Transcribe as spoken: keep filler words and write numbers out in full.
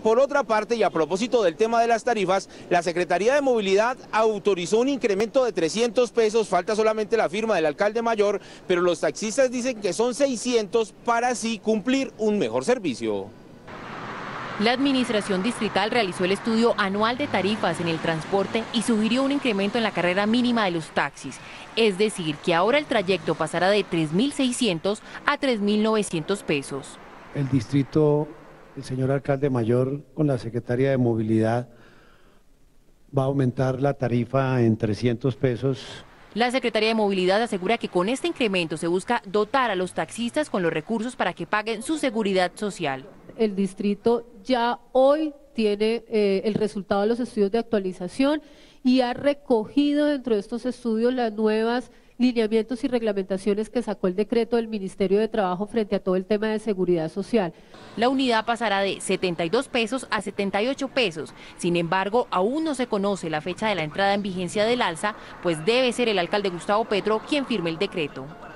Por otra parte, y a propósito del tema de las tarifas, la Secretaría de Movilidad autorizó un incremento de trescientos pesos, falta solamente la firma del alcalde mayor, pero los taxistas dicen que son seiscientos para así cumplir un mejor servicio. La administración distrital realizó el estudio anual de tarifas en el transporte y sugirió un incremento en la carrera mínima de los taxis, es decir, que ahora el trayecto pasará de tres mil seiscientos a tres mil novecientos pesos. El distrito, el señor alcalde mayor con la Secretaría de Movilidad va a aumentar la tarifa en trescientos pesos. La Secretaría de Movilidad asegura que con este incremento se busca dotar a los taxistas con los recursos para que paguen su seguridad social. El distrito ya hoy tiene eh, el resultado de los estudios de actualización y ha recogido dentro de estos estudios las nuevas lineamientos y reglamentaciones que sacó el decreto del Ministerio de Trabajo frente a todo el tema de seguridad social. La unidad pasará de setenta y dos pesos a setenta y ocho pesos. Sin embargo, aún no se conoce la fecha de la entrada en vigencia del alza, pues debe ser el alcalde Gustavo Petro quien firme el decreto.